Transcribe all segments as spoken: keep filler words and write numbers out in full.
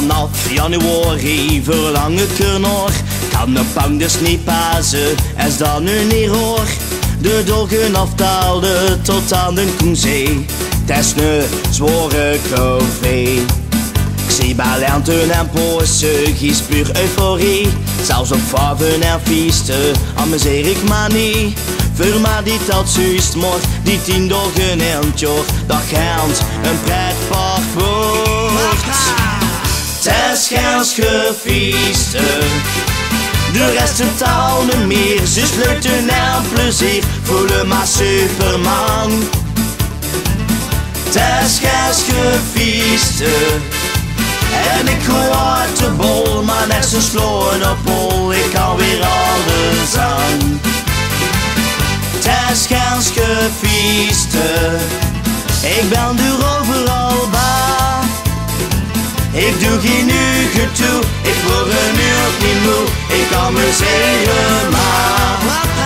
Vanaf januari verlang ik er nog. Kan de bank dus niet pasen, als dat nu niet hoor. De dolken aftaalden tot aan de Koenzee. Het is nu zware koffie. Ik zie bij lenten en posten, gies puur euforie. Zelfs op vaven en feesten, amuseer ik maar niet. Voor mij die telt juist maar die tien dagen in het jaar. Dat gaat een pretpark wordt. Het is geen gefeesten, de rest totaal niet meer. Zus leuk en plezier, voelen maar Superman. Het is geen gefeesten, en ik hoor uit de bol, maar net zo sloen op hol. Ik kan weer alles aan. Het is geen gefeesten, ik ben er overal bij. Ik doe geen uur toe, ik word een uur niet moe. Ik kan me zeggen maar.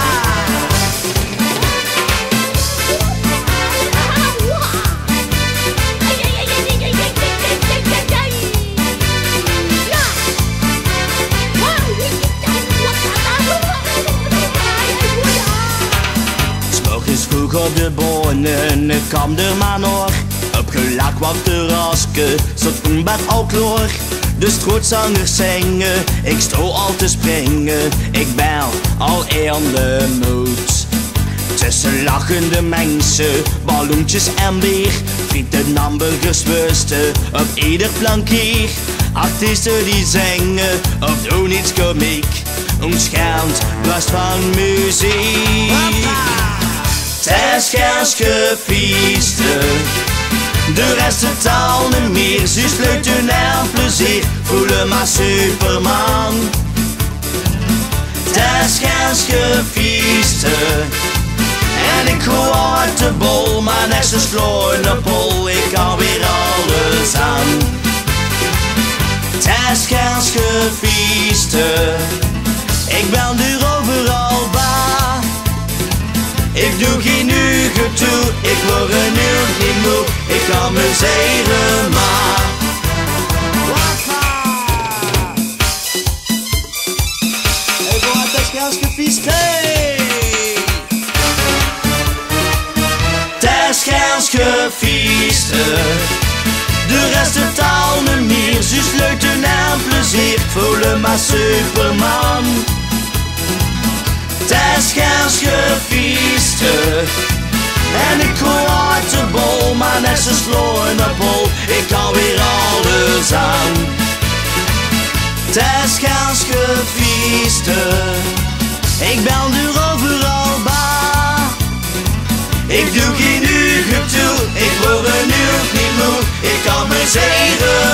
S'morgens vroeg op de bonen, ik kwam er maar nog. Opgelakt wat terrasje, zat een bed al klaar. De strootzangers zingen, ik sto al te springen. Ik ben al in de moed. Tussen lachende mensen, balloontjes en bier. Frieten, hamburgers, wusten, op ieder plankier. Artiesten die zingen, of doen iets komiek. Onschend, blast van muziek. Het is geen gefeesten, de rest totaal niet meer. Zus leuk en plezier, voelen maar Superman. Het is geen gefeesten, en ik hoor uit de bol, maar net zo sloen op hol. Ik kan weer alles aan. Het is geen gefeesten, ik ben er overal bij. Ik doe geen uur toe, ik word een uur niet moe. Ik kan me zeggen maar. Ik word het als gefeesten. Het is geen gefeesten, de rest totaal niet meer. Zus leuk en plezier, voelen maar Superman. Het is geen gefeesten, en ik hoor uit de bol, maar net zo sloen op hol. Ik kan weer alles aan. Het is geen gefeesten, ik ben er overal bij. Ik doe geen uur toe, ik word een uur niet moe. Ik kan me zeggen